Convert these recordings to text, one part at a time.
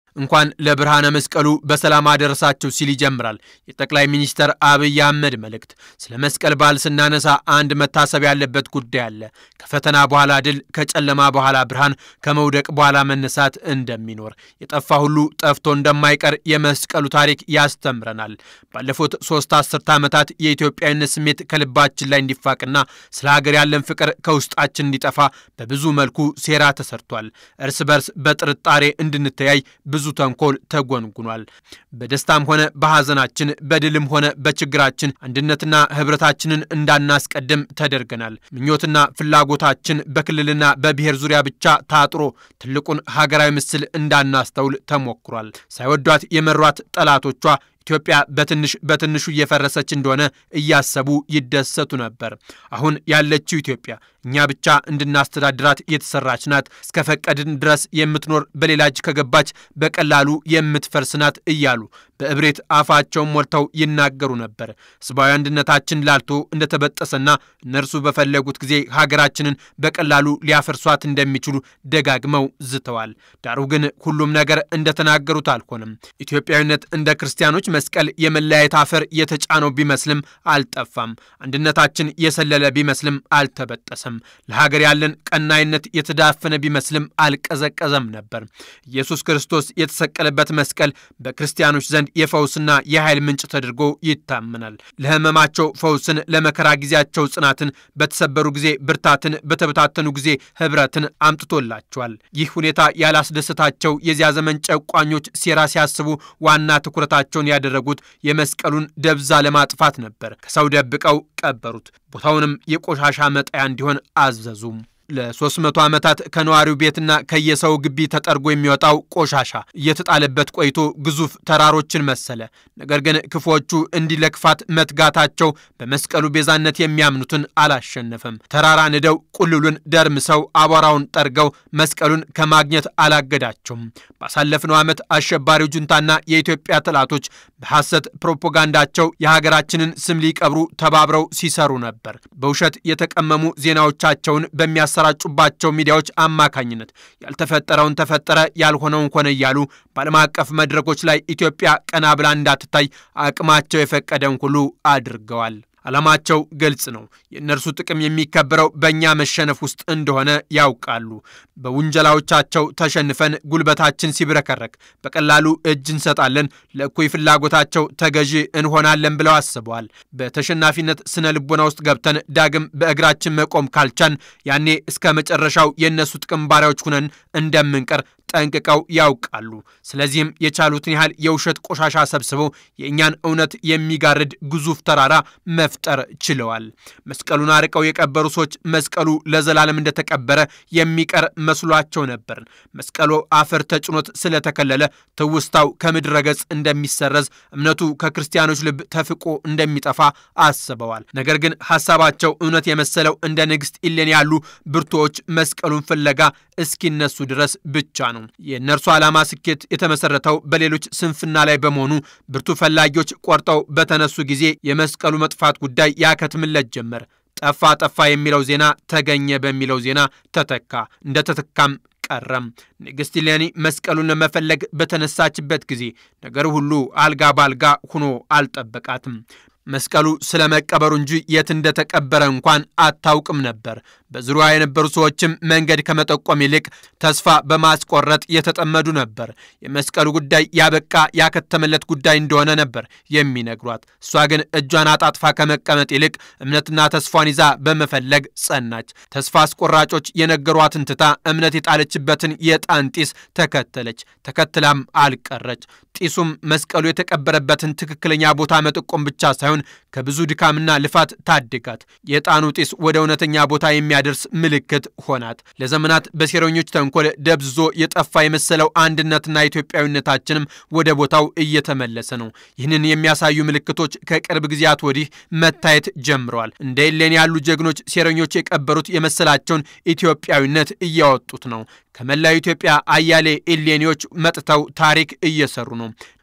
እንኳን ለብርሃነ መስቀሉ በሰላም አደረሳችሁ ሲል ይጀምራል የጠቅላይ ሚኒስትር አብይ አህመድ መልእክት። ስለ መስቀል በዓል ስናነሳ አንድ መታሰብ ያለበት ጉዳይ አለ። ከፈተና በኋላ ድል፣ ከጨለማ በኋላ ብርሃን፣ ከመውደቅ በኋላ መነሳት እንደሚኖር፣ የጠፋ ሁሉ ጠፍቶ እንደማይቀር የመስቀሉ ታሪክ ያስተምረናል። ባለፉት 3 አስርት ዓመታት የኢትዮጵያዊነት ስሜት ከልባችን ላይ እንዲፋቅና ስለ ሀገር ያለን ፍቅር ከውስጣችን እንዲጠፋ በብዙ መልኩ ሴራ ተሰርቷል። እርስ በርስ በጥርጣሬ እንድንተያይ ብዙ ተንኮል ተጎንጉኗል። በደስታም ሆነ በሐዘናችን፣ በድልም ሆነ በችግራችን አንድነትና ህብረታችንን እንዳናስቀድም ተደርገናል። ምኞትና ፍላጎታችን በክልልና በብሔር ዙሪያ ብቻ ታጥሮ ትልቁን ሀገራዊ ምስል እንዳናስተውል ተሞክሯል። ሳይወዷት የመሯት ጠላቶቿ ኢትዮጵያ በትንሹ እየፈረሰች እንደሆነ እያሰቡ ይደሰቱ ነበር። አሁን ያለችው ኢትዮጵያ እኛ ብቻ እንድናስተዳድራት የተሰራች ናት። እስከፈቀድን ድረስ የምትኖር በሌላ እጅ ከገባች በቀላሉ የምትፈርስ ናት እያሉ በእብሬት አፋቸውን ሞልተው ይናገሩ ነበር። ህዝባዊ አንድነታችን ላልቶ እንደተበጠሰና እነርሱ በፈለጉት ጊዜ ሀገራችንን በቀላሉ ሊያፈርሷት እንደሚችሉ ደጋግመው ዝተዋል። ዳሩ ግን ሁሉም ነገር እንደተናገሩት አልሆነም። ኢትዮጵያዊነት እንደ ክርስቲያኖች መስቀል የመለያየት አፈር የተጫነው ቢመስልም አልጠፋም። አንድነታችን የሰለለ ቢመስልም አልተበጠሰም። ለሀገር ያለን ቀናይነት የተዳፈነ ቢመስልም አልቀዘቀዘም ነበር። ኢየሱስ ክርስቶስ የተሰቀለበት መስቀል በክርስቲያኖች ዘንድ የፈውስና የኃይል ምንጭ ተደርጎ ይታመናል። ለህመማቸው ፈውስን፣ ለመከራ ጊዜያቸው ጽናትን፣ በተሰበሩ ጊዜ ብርታትን፣ በተበታተኑ ጊዜ ህብረትን አምጥቶላቸዋል። ይህ ሁኔታ ያላስደሰታቸው የዚያ ዘመን ጨቋኞች ሴራ ሲያስቡ ዋና ትኩረታቸውን ያደረጉት የመስቀሉን ደብዛ ለማጥፋት ነበር። ከሰው ደብቀው ቀበሩት። ቦታውንም የቆሻሻ መጣያ እንዲሆን አዘዙም። ለ300 ዓመታት ከነዋሪው ቤትና ከየሰው ግቢ ተጠርጎ የሚወጣው ቆሻሻ እየተጣለበት ቆይቶ ግዙፍ ተራሮችን መሰለ። ነገር ግን ክፎቹ እንዲለክፋት መትጋታቸው በመስቀሉ ቤዛነት የሚያምኑትን አላሸነፈም። ተራራ ንደው ቁልሉን ደርምሰው አቧራውን ጠርገው መስቀሉን ከማግኘት አላገዳቸውም። ባሳለፍነው ዓመት አሸባሪው ጁንታና የኢትዮጵያ ጠላቶች በሐሰት ፕሮፓጋንዳቸው የሀገራችንን ስም ሊቀብሩ ተባብረው ሲሰሩ ነበር። በውሸት የተቀመሙ ዜናዎቻቸውን በሚያሰራጩባቸው ሚዲያዎች አማካኝነት ያልተፈጠረውን ተፈጠረ፣ ያልሆነውን ሆነ እያሉ በዓለም አቀፍ መድረኮች ላይ ኢትዮጵያ ቀና ብላ እንዳትታይ አቅማቸው የፈቀደውን ሁሉ አድርገዋል። ዓላማቸው ግልጽ ነው። የእነርሱ ጥቅም የሚከበረው በእኛ መሸነፍ ውስጥ እንደሆነ ያውቃሉ። በውንጀላዎቻቸው ተሸንፈን ጉልበታችን ሲብረከረክ በቀላሉ እጅ እንሰጣለን፣ ለእኩይ ፍላጎታቸው ተገዢ እንሆናለን ብለው አስበዋል። በተሸናፊነት ስነ ልቦና ውስጥ ገብተን ዳግም በእግራችን መቆም ካልቻን ያኔ እስከ መጨረሻው የእነሱ ጥቅም ባሪያዎች ሁነን እንደምንቀር ጠንቅቀው ያውቃሉ። ስለዚህም የቻሉትን ያህል የውሸት ቆሻሻ ሰብስበው የእኛን እውነት የሚጋርድ ግዙፍ ተራራ መፍጠር ችለዋል። መስቀሉን አርቀው የቀበሩ ሰዎች መስቀሉ ለዘላለም እንደተቀበረ የሚቀር መስሏቸው ነበር። መስቀሉ አፈር ተጭኖት ስለተከለለ ትውስታው ከምድረ ገጽ እንደሚሰረዝ፣ እምነቱ ከክርስቲያኖች ልብ ተፍቆ እንደሚጠፋ አስበዋል። ነገር ግን ሐሳባቸው እውነት የመሰለው እንደ ንግሥት ኢሌኒ ያሉ ብርቱዎች መስቀሉን ፍለጋ እስኪነሱ ድረስ ብቻ ነው። የእነርሱ ዓላማ ስኬት የተመሰረተው በሌሎች ስንፍና ላይ በመሆኑ ብርቱ ፈላጊዎች ቆርጠው በተነሱ ጊዜ የመስቀሉ መጥፋት ጉዳይ ያከትምለት ጀመር። ጠፋ የሚለው ዜና ተገኘ በሚለው ዜና ተተካ። እንደተተካም ቀረም። ንግሥት ኢሌኒ መስቀሉን ለመፈለግ በተነሳችበት ጊዜ ነገር ሁሉ አልጋ ባልጋ ሆኖ አልጠበቃትም። መስቀሉ ስለመቀበሩ እንጂ የት እንደተቀበረ እንኳን አታውቅም ነበር። በዙሪያ የነበሩ ሰዎችም መንገድ ከመጠቆም ይልቅ ተስፋ በማስቆረጥ የተጠመዱ ነበር። የመስቀሉ ጉዳይ ያበቃ ያከተመለት ጉዳይ እንደሆነ ነበር የሚነግሯት። እሷ ግን እጇን አጣጥፋ ከመቀመጥ ይልቅ እምነትና ተስፋን ይዛ በመፈለግ ጸናች። ተስፋ አስቆራጮች የነገሯትን ትታ እምነት የጣለችበትን የዕጣን ጢስ ተከተለች። ተከትላም አልቀረች። ጢሱም መስቀሉ የተቀበረበትን ትክክለኛ ቦታ መጠቆም ብቻ ሳይሆን ከብዙ ድካምና ልፋት ታድጋት። የዕጣኑ ጢስ ወደ እውነተኛ ቦታ የሚያደርስ ምልክት ሆናት። ለዘመናት በሴረኞች ተንኮል ደብዝዞ የጠፋ የመሰለው አንድነትና ኢትዮጵያዊነታችንም ወደ ቦታው እየተመለሰ ነው። ይህንን የሚያሳዩ ምልክቶች ከቅርብ ጊዜያት ወዲህ መታየት ጀምረዋል። እንደ ኢሌኒ ያሉ ጀግኖች ሴረኞች የቀበሩት የመሰላቸውን ኢትዮጵያዊነት እያወጡት ነው። ከመላው ኢትዮጵያ አያሌ ኢሌኒዎች መጥተው ታሪክ እየሰሩ ነው።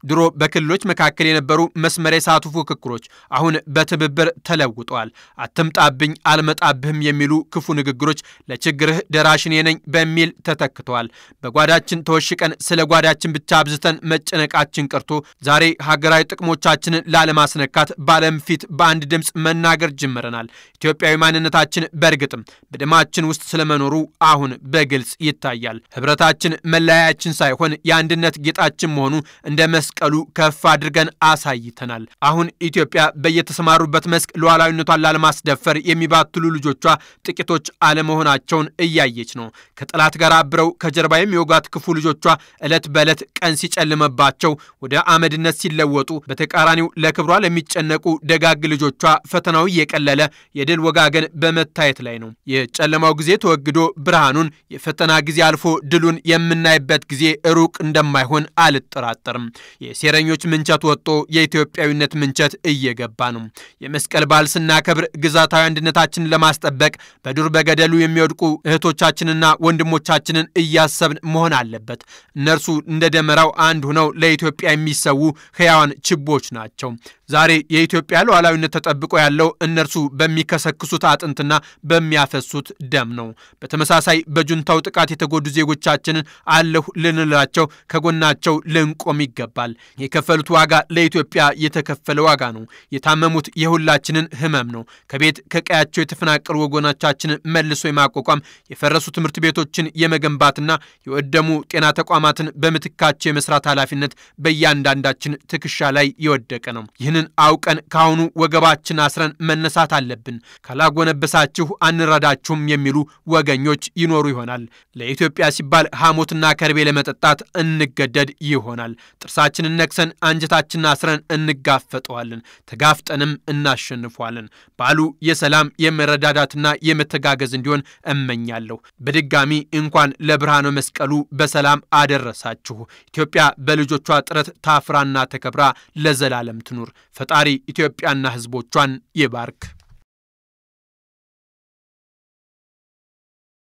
ድሮ በክልሎች መካከል የነበሩ መስመር የሳቱ ፉክክሮች አሁን በትብብር ተለውጠዋል። አትምጣብኝ አልመጣብህም የሚሉ ክፉ ንግግሮች ለችግርህ ደራሽኔ ነኝ በሚል ተተክተዋል። በጓዳችን ተወሽቀን ስለ ጓዳችን ብቻ አብዝተን መጨነቃችን ቀርቶ ዛሬ ሀገራዊ ጥቅሞቻችንን ላለማስነካት ባለም ፊት በአንድ ድምጽ መናገር ጀምረናል። ኢትዮጵያዊ ማንነታችን በእርግጥም በደማችን ውስጥ ስለመኖሩ አሁን በግልጽ ይታያል። ህብረታችን መለያያችን ሳይሆን የአንድነት ጌጣችን መሆኑ እንደ መስቀሉ ከፍ አድርገን አሳይተናል። አሁን ኢትዮጵያ በየተሰማሩበት መስክ ሉዓላዊነቷን ላለማስደፈር የሚባትሉ ልጆቿ ጥቂቶች አለመሆናቸውን እያየች ነው። ከጠላት ጋር አብረው ከጀርባ የሚወጋት ክፉ ልጆቿ ዕለት በዕለት ቀን ሲጨልመባቸው ወደ አመድነት ሲለወጡ፣ በተቃራኒው ለክብሯ ለሚጨነቁ ደጋግ ልጆቿ ፈተናው እየቀለለ የድል ወጋገን በመታየት ላይ ነው። የጨለማው ጊዜ ተወግዶ ብርሃኑን የፈተና ጊዜ አልፎ ድሉን የምናይበት ጊዜ ሩቅ እንደማይሆን አልጠራጠርም። የሴረኞች ምንቸት ወጥቶ የኢትዮጵያዊነት ምንቸት እየገባ ነው። የመስቀል በዓል ስናከብር ግዛታዊ አንድነታችንን ለማስጠበቅ በዱር በገደሉ የሚወድቁ እህቶቻችንና ወንድሞቻችንን እያሰብን መሆን አለበት። እነርሱ እንደ ደመራው አንድ ሆነው ለኢትዮጵያ የሚሰዉ ሕያዋን ችቦች ናቸው። ዛሬ የኢትዮጵያ ሉዓላዊነት ተጠብቆ ያለው እነርሱ በሚከሰክሱት አጥንትና በሚያፈሱት ደም ነው። በተመሳሳይ በጁንታው ጥቃት የተጎዱ ዜጎቻችንን አለሁ ልንላቸው ከጎናቸው ልንቆም ይገባል። የከፈሉት ዋጋ ለኢትዮጵያ የተከፈለ ዋጋ ነው። የታመሙት የሁላችንን ህመም ነው። ከቤት ከቀያቸው የተፈናቀሉ ወገኖቻችንን መልሶ የማቋቋም የፈረሱ ትምህርት ቤቶችን የመገንባትና የወደሙ ጤና ተቋማትን በምትካቸው የመስራት ኃላፊነት በእያንዳንዳችን ትከሻ ላይ የወደቀ ነው። ይህንን አውቀን ካሁኑ ወገባችን አስረን መነሳት አለብን። ካላጎነበሳችሁ አንረዳችሁም የሚሉ ወገኞች ይኖሩ ይሆናል። ለኢትዮጵያ ሲባል ሐሞትና ከርቤ ለመጠጣት እንገደድ ይሆናል። ጥርሳችንን ነክሰን አንጀታችንን አስረን እንጋፈጠዋለን። ተጋፍጠንም እናሸንፈዋለን። በዓሉ የሰላም የመረዳዳትና የመተጋገዝ እንዲሆን እመኛለሁ። በድጋሚ እንኳን ለብርሃነ መስቀሉ በሰላም አደረሳችሁ። ኢትዮጵያ በልጆቿ ጥረት ታፍራና ተከብራ ለዘላለም ትኑር። ፈጣሪ ኢትዮጵያና ሕዝቦቿን ይባርክ።